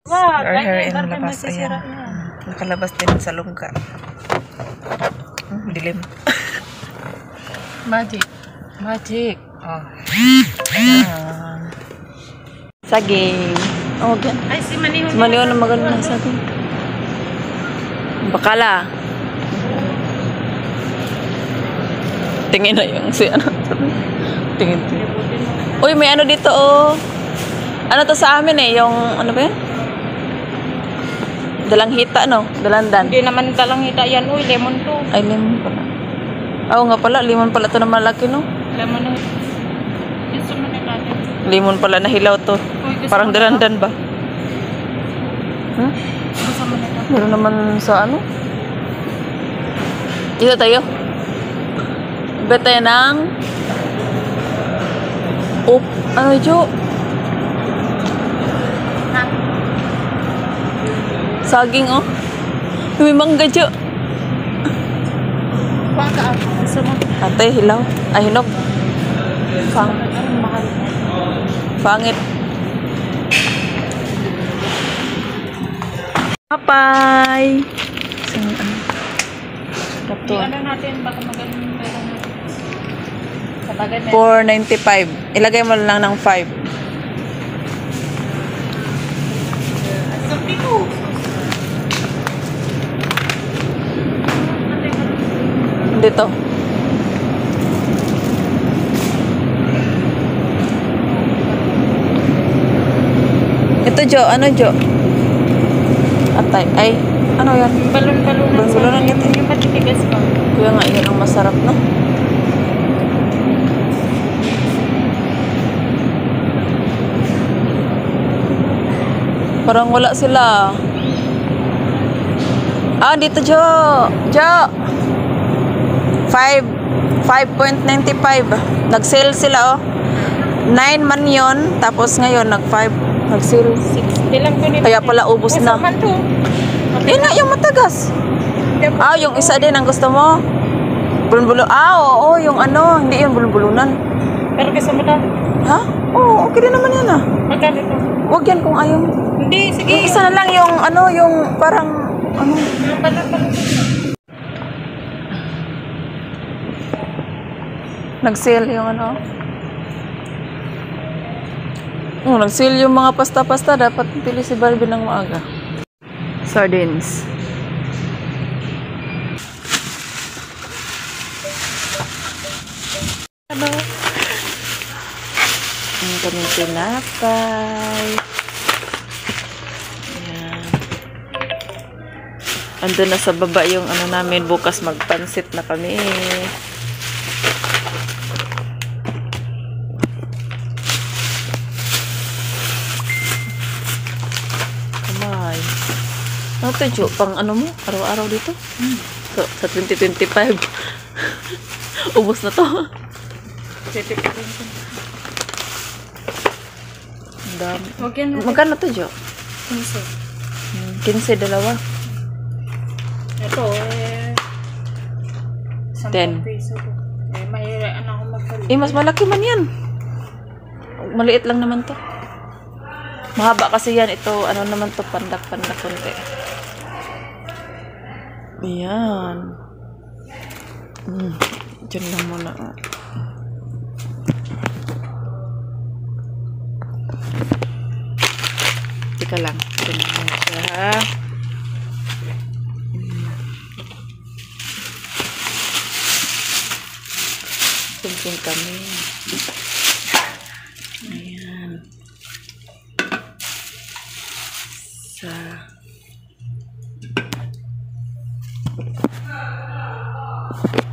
Our hair in labas. Ayan. Nakalabas din sa lungga. Dilim. Magic. Magic. Oh. Ayan. Saging. Oh, gan. Ay, si Manihon. Si Manihon na maganda ng saging. Bakala. Tingin na yung si ano. Tingin. Uy, may ano dito oh. Ano to sa amin eh, yung ano ba yan? Dalang hita no? Dalandan. Hindi naman dalang hita yan. Uy, lemon to. Ay, lemon pala. Oo nga pala, lemon pala to na malaki no? Lemon na. Gusto mo na natin. Lemon pala na hilaw to. Uy, parang dalandan ba? Gusto mo na natin. Meron naman sa ano? Dito tayo. Bet tayo ng ano Jo? Saging oh. May mangga Jo. Baka gusto mo. Ate, hilaw. Ay, hinog. Pangit. Papay. Ano natin, baka magaling pera natin. Kapagay na. 4.95. Ilagay mo lang ng 5. Sabi ko. Dito. Ito Jo, ano Jo? Atay, ay, ano yan? Balon-balonan. Balon-balonan ito. Yung patitigas pa. Kaya nga, yun ang masarap, no? Parang wala sila. Ah, dito Jo. Jo. 5.95. Nag-sale sila, oh. 9 man yun. Tapos ngayon, nag-5. Nag-sale. 60 lang ko nito. Kaya pala ubos na. Masama to. Yun na, yung matagas. Ah, yung isa din ang gusto mo. Bulun-bulun. Ah, oo, yung ano. Hindi yung bulun-bulunan. Pero kasi mo tayo. Ha? Oo, okay din naman yan ah. Magkano ito? Huwag yan kung ayaw. Hindi, sige. Yung isa na lang yung ano, yung parang ano. Yung balon-balon. Nag-sale yung ano. Nag-sale yung mga pasta-pasta. Dapat pili si Barbie ng maaga. Sardines. Ano? Ang kaming tinapay. Ayan. Andun na sa baba yung ano namin. Bukas magpansit na kami. Ano to, Jo? Pang ano mo? Araw-araw dito? So, sa 2025. Ubus na to. Ang dami. Magkano to, Jo? 15, dalawa. Ito, 10 piso to. Mahiraan ako magkalit. mas malaki man yan. Maliit lang naman to. Mahaba kasi yan. Ito, ano naman to, pandak-pandak konti. Ayan. Diyan lang muna. Teka lang. Diyan lang muna siya. Tingin kami. Ayan. Sa